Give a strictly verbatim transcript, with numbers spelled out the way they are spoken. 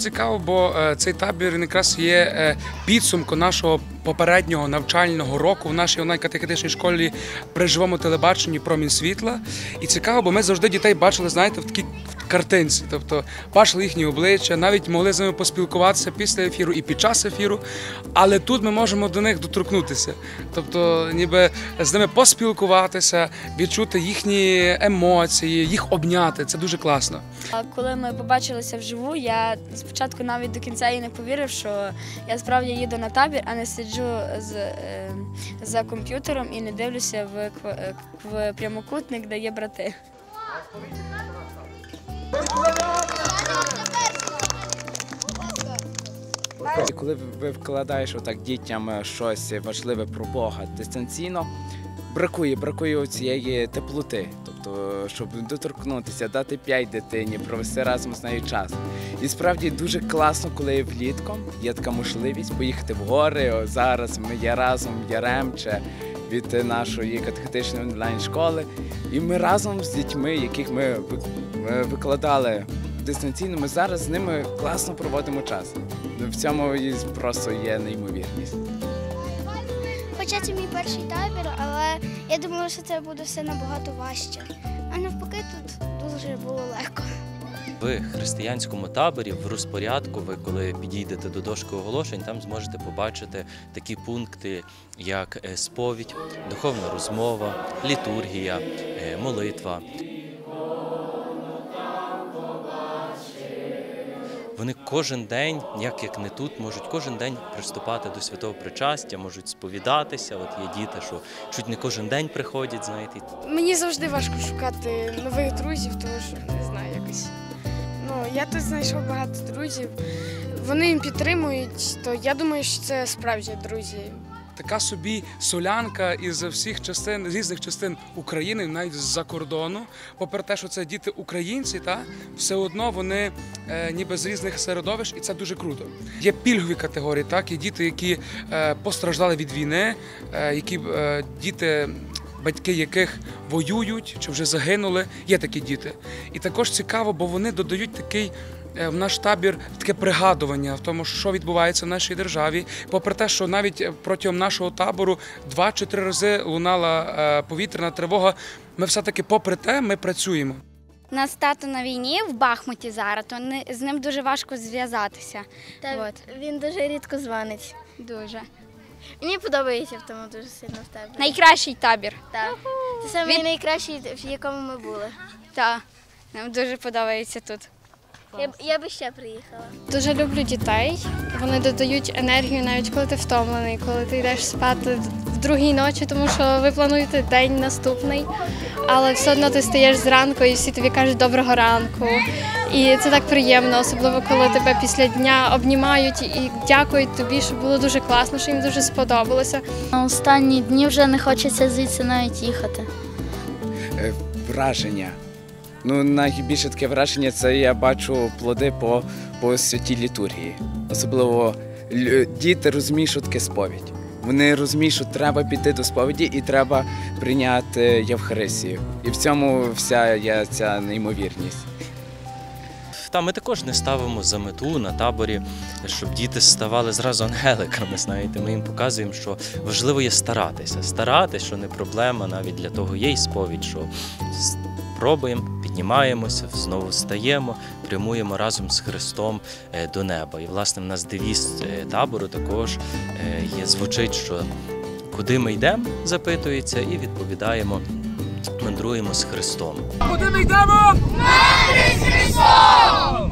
цікаво, бо цей табір якраз є підсумком нашого попереднього навчального року в нашій онлайн-катехетичній школі при живому телебаченні «Промінь світла». І цікаво, бо ми завжди дітей бачили, знаєте, в такій картинці, тобто бачили їхні обличчя, навіть могли з ними поспілкуватися після ефіру і під час ефіру, але тут ми можемо до них доторкнутися, тобто ніби з ними поспілкуватися, відчути їхні емоції, їх обняти, це дуже класно. Коли ми побачилися вживу, я спочатку навіть до кінця і не повірив, що я справді їду на табір, а не сиджу з, за комп'ютером і не дивлюся в, в прямокутник, де є брати. І коли ви вкладаєш отак дітям щось важливе про Бога дистанційно, бракує, бракує цієї теплоти, тобто, щоб доторкнутися, дати п'ять дитині, провести разом з нею час. І справді дуже класно, коли влітку є така можливість поїхати в гори. О, зараз ми є разом в Яремче від нашої катехетичної онлайн-школи. І ми разом з дітьми, яких ми викладали дистанційно, ми зараз з ними класно проводимо час. В цьому просто є неймовірність. Хоча це мій перший табір, але я думала, що це буде все набагато важче. А навпаки, тут дуже було легко. В християнському таборі, в розпорядку, ви коли підійдете до дошки оголошень, там зможете побачити такі пункти, як сповідь, духовна розмова, літургія, молитва. Вони кожен день, як як не тут, можуть кожен день приступати до святого причастя, можуть сповідатися. От є діти, що чуть не кожен день приходять, знаєте. Мені завжди важко шукати нових друзів, тому що, не знаю, якось. Ну, я тут знайшов багато друзів, вони їм підтримують, то я думаю, що це справді друзі. Така собі солянка із всіх частин, з різних частин України, навіть з-за кордону. Попри те, що це діти українці, та, все одно вони е, ніби з різних середовищ, і це дуже круто. Є пільгові категорії, так, є діти, які е, постраждали від війни, е, які е, діти, батьки яких воюють чи вже загинули, є такі діти. І також цікаво, бо вони додають такий в наш табір таке пригадування в тому, що відбувається в нашій державі. Попри те, що навіть протягом нашого табору два чи три рази лунала повітряна тривога, ми все-таки попри те, ми працюємо. У нас тато на війні в Бахмуті зараз, то з ним дуже важко зв'язатися. Так, він дуже рідко дзвонить. Дуже. Мені подобається в тому дуже сильно в таборі. Найкращий табір. Так. Це саме Від... найкращий, в якому ми були. Так, нам дуже подобається тут. Я, я би ще приїхала. Дуже люблю дітей. Вони додають енергію, навіть коли ти втомлений, коли ти йдеш спати в другій ночі, тому що ви плануєте день наступний, але все одно ти стаєш зранку і всі тобі кажуть «доброго ранку». І це так приємно, особливо коли тебе після дня обнімають і дякують тобі, що було дуже класно, що їм дуже сподобалося. На останні дні вже не хочеться звідси навіть їхати. Враження. Ну, найбільше таке враження – це я бачу плоди по, по святій літургії. Особливо діти розуміють, що таке сповідь. Вони розуміють, що треба піти до сповіді і треба прийняти Євхаристію. І в цьому вся є ця неймовірність. Та ми також не ставимо за мету на таборі, щоб діти ставали зразу ангеликами, знаєте. Ми їм показуємо, що важливо є старатися. Старатися, що не проблема, навіть для того є й сповідь, що пробуємо, піднімаємося, знову встаємо, прямуємо разом з Христом до неба. І, власне, в нас девіз табору також є, звучить, що куди ми йдемо, запитується, і відповідаємо, мандруємо з Христом. Куди ми йдемо? Ми з Христом!